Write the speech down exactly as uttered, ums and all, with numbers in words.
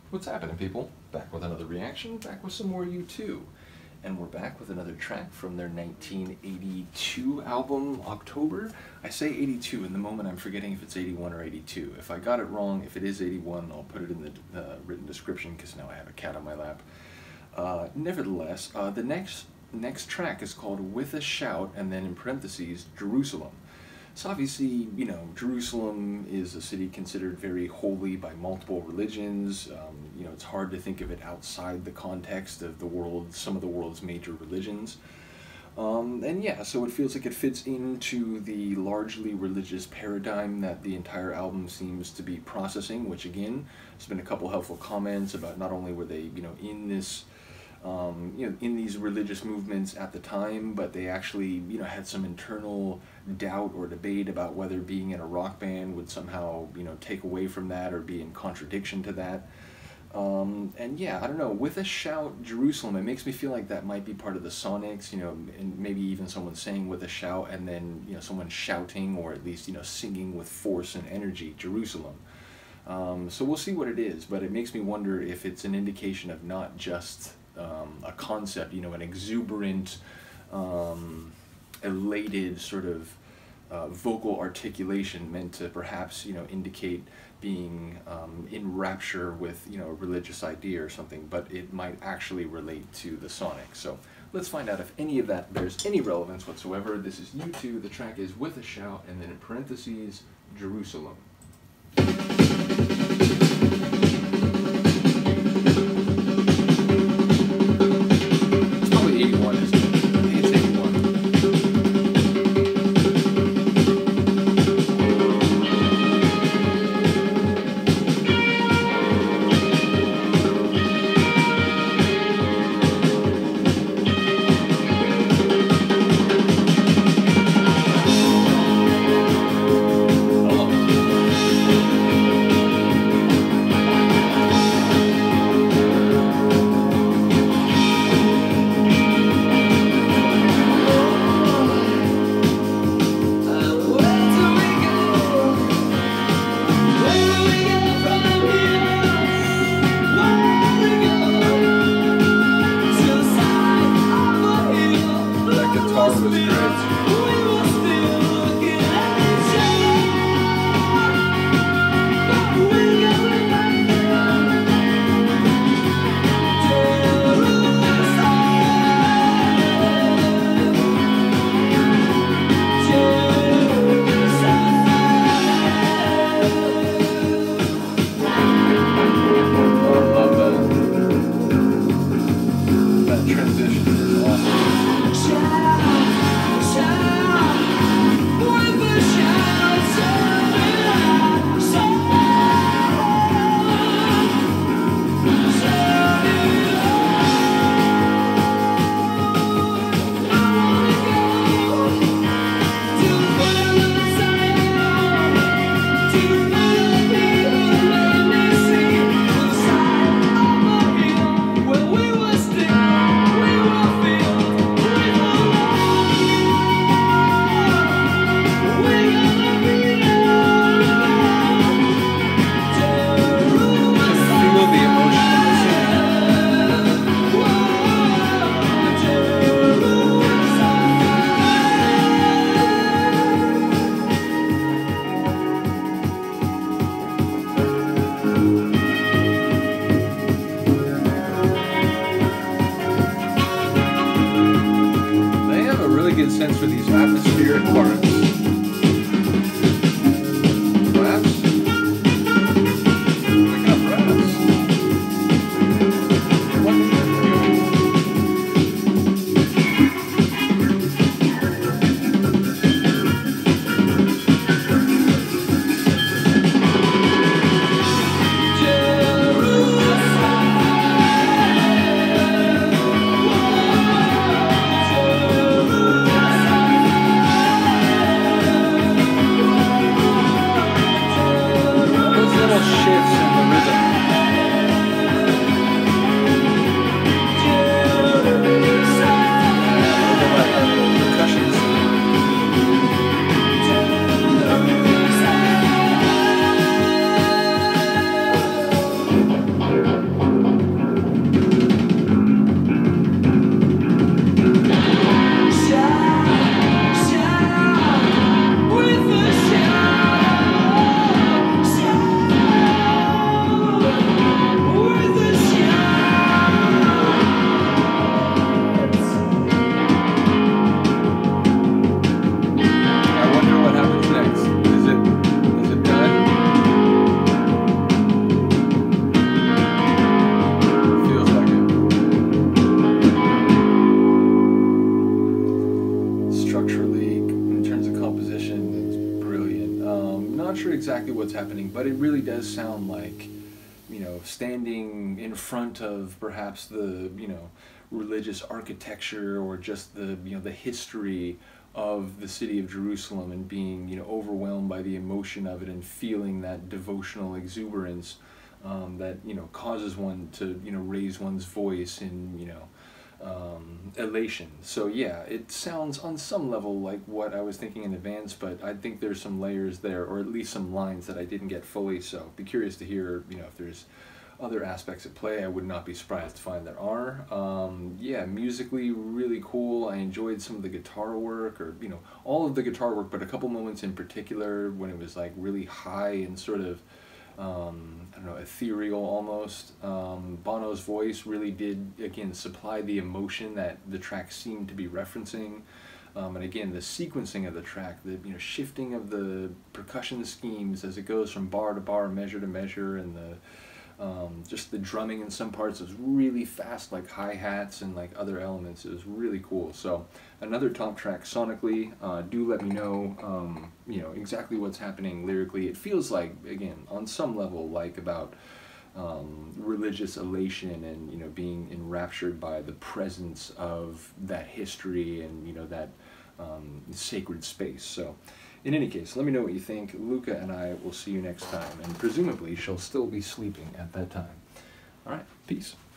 What's happening, people? Back with another reaction, back with some more U two. And we're back with another track from their nineteen eighty-two album, October. I say eighty-two, in the moment I'm forgetting if it's eighty-one or eighty-two. If I got it wrong, if it is eighty-one, I'll put it in the uh, written description, because now I have a cat on my lap. Uh, nevertheless, uh, the next, next track is called With a Shout, and then in parentheses, Jerusalem. So obviously, you know, Jerusalem is a city considered very holy by multiple religions. Um, you know, it's hard to think of it outside the context of the world, some of the world's major religions. Um, and yeah, so it feels like it fits into the largely religious paradigm that the entire album seems to be processing, which again, there's been a couple helpful comments about not only were they, you know, in this Um, you know, in these religious movements at the time, but they actually, you know, had some internal doubt or debate about whether being in a rock band would somehow, you know, take away from that or be in contradiction to that. Um, and yeah, I don't know, With a Shout, Jerusalem, it makes me feel like that might be part of the Sonics, you know, and maybe even someone saying with a shout and then, you know, someone shouting or at least, you know, singing with force and energy, Jerusalem. Um, so we'll see what it is, but it makes me wonder if it's an indication of not just Um, a concept, you know, an exuberant, um, elated sort of uh, vocal articulation meant to perhaps, you know, indicate being um, in rapture with, you know, a religious idea or something, but it might actually relate to the Sonics. So let's find out if any of that bears any relevance whatsoever. This is U two, the track is With a Shout, and then in parentheses, Jerusalem. Good sense for these atmospheric parts. Brass. Picking up brass. Yeah. but it really does sound like, you know, standing in front of perhaps the, you know, religious architecture or just the, you know, the history of the city of Jerusalem and being, you know, overwhelmed by the emotion of it and feeling that devotional exuberance um, that, you know, causes one to, you know, raise one's voice in, you know, um, elation. So yeah, it sounds on some level like what I was thinking in advance, but I think there's some layers there, or at least some lines that I didn't get fully, so be curious to hear, you know, if there's other aspects at play. I would not be surprised to find there are. Um, yeah, musically really cool. I enjoyed some of the guitar work, or, you know, all of the guitar work, but a couple moments in particular when it was like really high and sort of, um, I don't know, ethereal almost. Um, Bono's voice really did, again, supply the emotion that the track seemed to be referencing. Um, and again, the sequencing of the track, the, you know, shifting of the percussion schemes as it goes from bar to bar, measure to measure, and the Um, just the drumming in some parts was really fast, like hi-hats and like other elements. It was really cool. So another top track sonically. Uh, do let me know, um, you know, exactly what's happening lyrically. It feels like, again, on some level, like about um, religious elation and, you know, being enraptured by the presence of that history and, you know, that um, sacred space. So in any case, let me know what you think. Luca and I will see you next time, and presumably she'll still be sleeping at that time. All right, peace.